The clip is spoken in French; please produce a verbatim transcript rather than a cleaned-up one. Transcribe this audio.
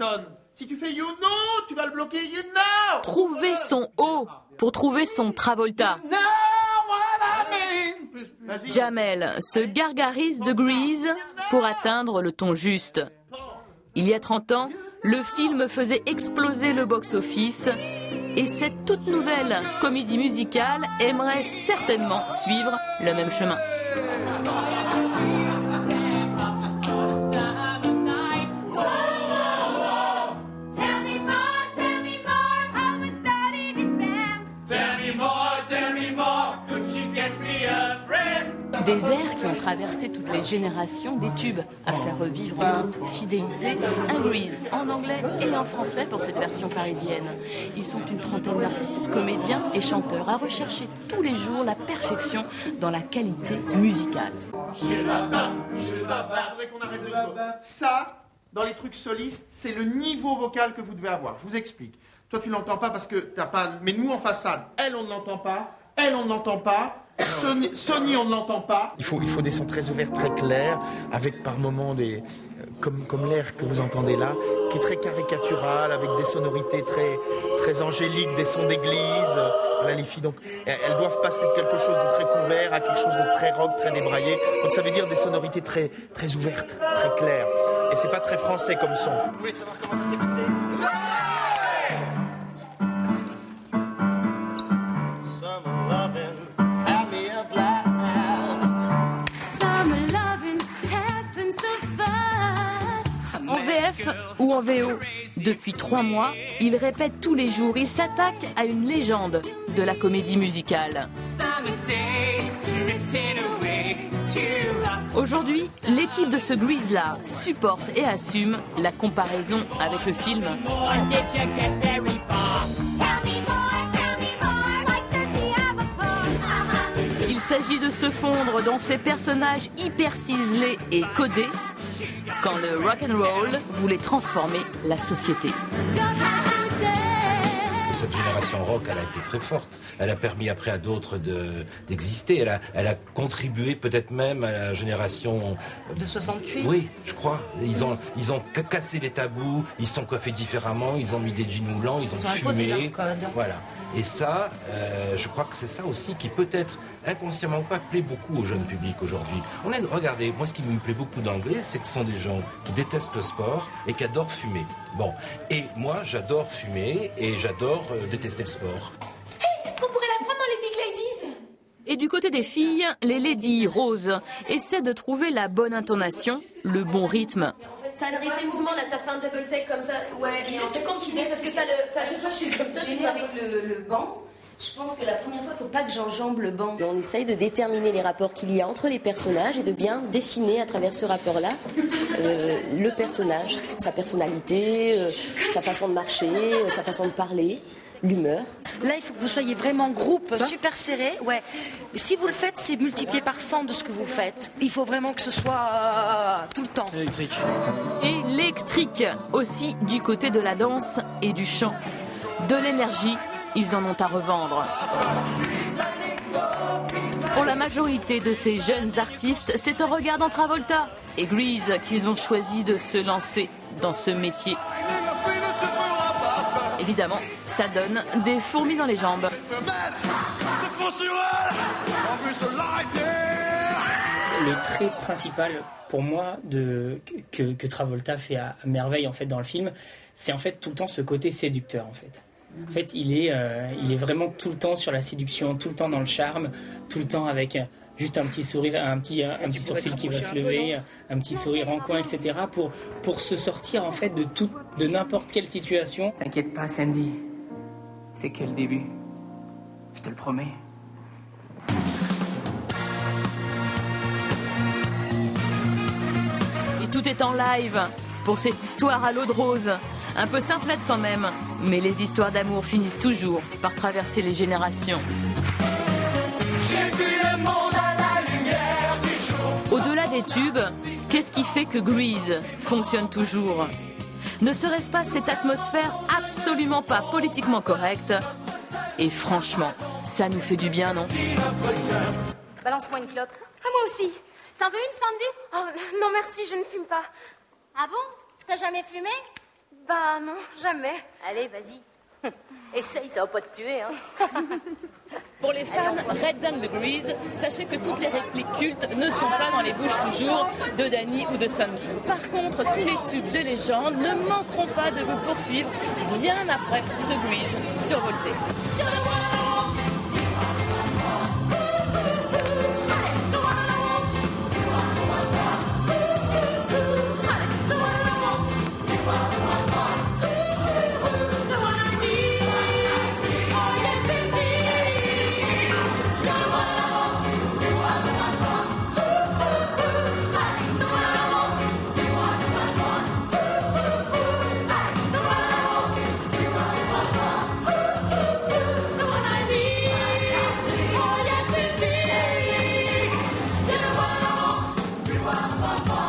sonne. Si tu fais you know, tu vas le bloquer you know. Trouver son O pour trouver son Travolta. You know what I mean. Vas-y. Jamel se gargarise de Grease pour atteindre le ton juste. Il y a trente ans, le film faisait exploser le box-office et cette toute nouvelle comédie musicale aimerait certainement suivre le même chemin. Des airs qui ont traversé toutes les générations, des tubes à faire revivre en toute fidélité, un Grease en anglais et en français pour cette version parisienne. Ils sont une trentaine d'artistes, comédiens et chanteurs à rechercher tous les jours la perfection dans la qualité musicale. Ça, dans les trucs solistes, c'est le niveau vocal que vous devez avoir. Je vous explique. Toi, tu l'entends pas parce que t'as pas... Mais nous, en façade, elle, on ne l'entend pas. Elle, on ne l'entend pas. Sony, Sony, on ne l'entend pas. Il faut, il faut des sons très ouverts, très clairs, avec par moments des, comme, comme l'air que vous entendez là, qui est très caricatural, avec des sonorités très, très angéliques, des sons d'église. Voilà, les filles, donc, elles doivent passer de quelque chose de très couvert à quelque chose de très rock, très débraillé. Donc ça veut dire des sonorités très, très ouvertes, très claires. Et c'est pas très français comme son. Vous voulez savoir comment ça s'est passé ? En V F ou en V O, depuis trois mois, il répète tous les jours, il s'attaque à une légende de la comédie musicale. Aujourd'hui, l'équipe de ce Grease-là supporte et assume la comparaison avec le film. Il s'agit de se fondre dans ces personnages hyper ciselés et codés quand le rock'n'roll voulait transformer la société. Cette génération rock, elle a été très forte. Elle a permis après à d'autres de, d'exister. Elle a, elle a contribué peut-être même à la génération... De soixante-huit ? Oui, je crois. Ils ont, ils ont cassé les tabous, ils sont coiffés différemment, ils ont mis des jeans moulants, ils ont ils ont fumé. Voilà. Et ça, euh, je crois que c'est ça aussi qui peut-être inconsciemment pas plaît beaucoup au jeune public aujourd'hui. On est, regardez, moi ce qui me plaît beaucoup d'anglais, c'est que ce sont des gens qui détestent le sport et qui adorent fumer. Bon, et moi j'adore fumer et j'adore euh, détester le sport. Hey, est-ce qu'on pourrait la prendre dans les Big Ladies ? Et du côté des filles, les Lady Rose essaient de trouver la bonne intonation, le bon rythme. T'as arrêté le mouvement, là, t'as fait un double take comme ça. Ouais, juste tu continues parce que t'as le. T'as, je sais pas, je suis comme ça. Gênée avec le, le banc. Je pense que la première fois, il ne faut pas que j'enjambe le banc. On essaye de déterminer les rapports qu'il y a entre les personnages et de bien dessiner à travers ce rapport-là euh, le personnage, sa personnalité, euh, sa façon de marcher, euh, sa façon de parler, l'humeur. Là, il faut que vous soyez vraiment groupe, ça super serré. Ouais. Si vous le faites, c'est multiplié par cent de ce que vous faites. Il faut vraiment que ce soit euh, tout le temps. Électrique. Électrique aussi du côté de la danse et du chant. De l'énergie. Ils en ont à revendre. Pour la majorité de ces jeunes artistes, c'est en regardant Travolta et Grease qu'ils ont choisi de se lancer dans ce métier. Évidemment, ça donne des fourmis dans les jambes. Le trait principal pour moi de, que, que Travolta fait à, à merveille en fait dans le film, c'est en fait tout le temps ce côté séducteur en fait. En fait, il est, euh, il est vraiment tout le temps sur la séduction, tout le temps dans le charme, tout le temps avec juste un petit sourire, un petit, un petit sourcil qui va se lever, un petit sourire en coin, et cetera. Pour, pour se sortir en fait de, tout, de n'importe quelle situation. T'inquiète pas, Sandy. C'est que le début. Je te le promets. Et tout est en live pour cette histoire à l'eau de rose. Un peu simplette quand même, mais les histoires d'amour finissent toujours par traverser les générations. J'ai vu le monde à la lumière du jour. Au-delà des tubes, qu'est-ce qui fait que Grease fonctionne toujours ? Ne serait-ce pas cette atmosphère absolument pas politiquement correcte ? Et franchement, ça nous fait du bien, non ? Balance-moi une clope. Ah, moi aussi. T'en veux une, Sandy ? Oh, non merci, je ne fume pas. Ah bon ? T'as jamais fumé ? Bah non, jamais. Allez, vas-y. Essaye, ça va pas te tuer, hein. Pour les fans Red Dan Degrees, sachez que toutes les répliques cultes ne sont pas dans les bouches toujours de Danny ou de Sanji. Par contre, tous les tubes de légende ne manqueront pas de vous poursuivre bien après ce Grease survolté. Bye.